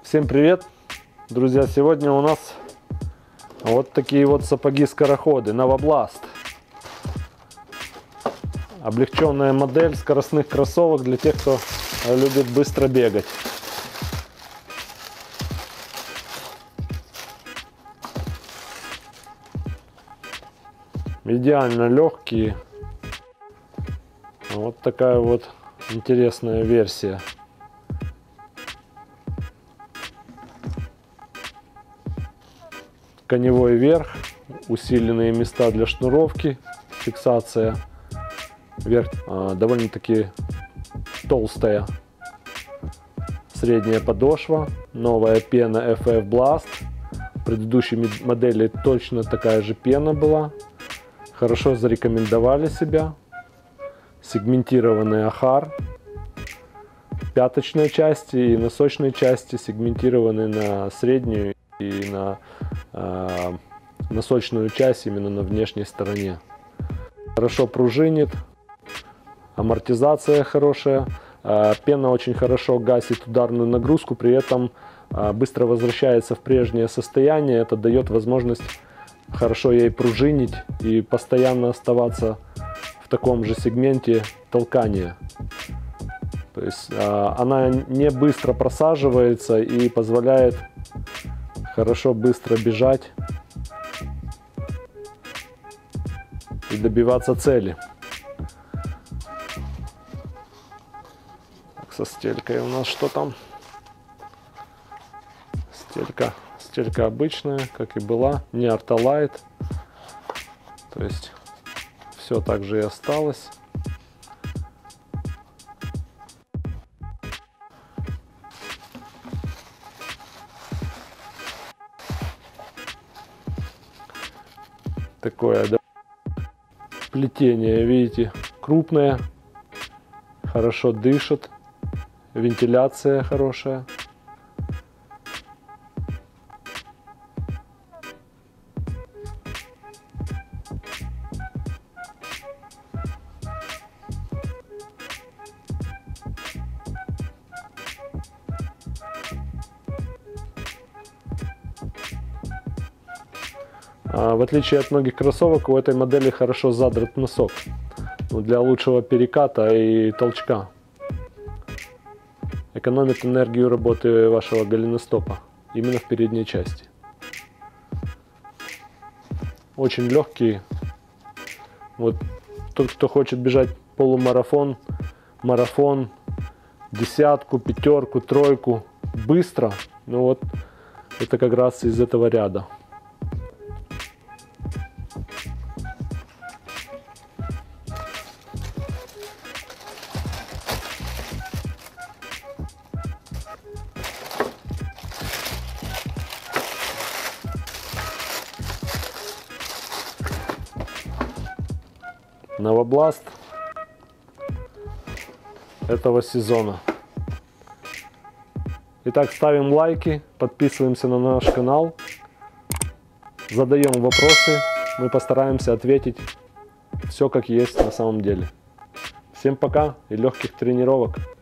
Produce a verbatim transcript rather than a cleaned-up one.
Всем привет, друзья! Сегодня у нас вот такие вот сапоги-скороходы Новобласт. Облегченная модель скоростных кроссовок для тех, кто любит быстро бегать. Идеально легкие. Вот такая вот интересная версия. Тканевой верх, усиленные места для шнуровки, фиксация. Верх а, довольно-таки толстая. Средняя подошва, новая пена эф эф Blast. В предыдущей модели точно такая же пена была. Хорошо зарекомендовали себя. Сегментированный ахар. Пяточные части и носочные части сегментированы на среднюю и на э, носочную часть именно на внешней стороне. Хорошо пружинит, амортизация хорошая, э, пена очень хорошо гасит ударную нагрузку, при этом э, быстро возвращается в прежнее состояние. Это дает возможность хорошо ей пружинить и постоянно оставаться в таком же сегменте толкания. То есть э, она не быстро просаживается и позволяет хорошо быстро бежать и добиваться цели. Так, со стелькой у нас что там? Стелька, стелька обычная, как и была, не Арталайт. То есть все так же и осталось. Такое да, плетение, видите, крупное, хорошо дышит, вентиляция хорошая. В отличие от многих кроссовок, у этой модели хорошо задрат носок для лучшего переката и толчка. Экономит энергию работы вашего голеностопа именно в передней части. Очень легкие. Вот тот, кто хочет бежать полумарафон, марафон, десятку, пятерку, тройку быстро, ну вот это как раз из этого ряда. Новобласт этого сезона. Итак, ставим лайки, подписываемся на наш канал, задаем вопросы, мы постараемся ответить все как есть на самом деле. Всем пока и легких тренировок!